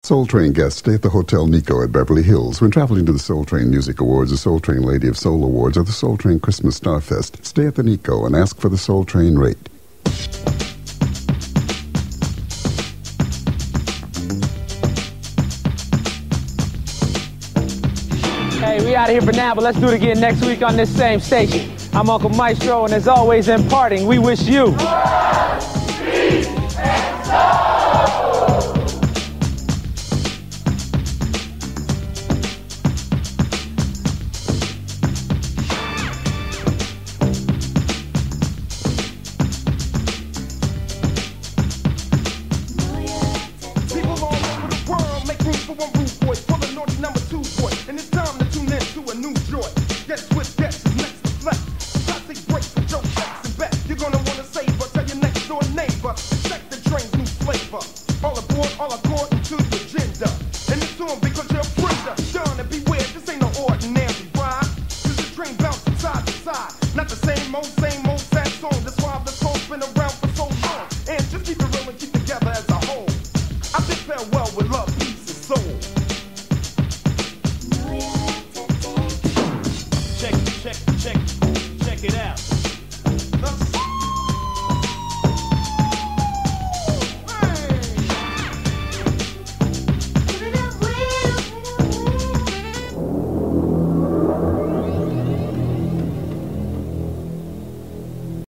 Soul Train guests stay at the Hotel Nico at Beverly Hills. When traveling to the Soul Train Music Awards, the Soul Train Lady of Soul Awards, or the Soul Train Christmas Starfest, stay at the Nico and ask for the Soul Train rate. Hey, we out of here for now, but let's do it again next week on this same station. I'm Uncle Maestro, and as always in parting, we wish you... peace and soul! People all over the world make room for one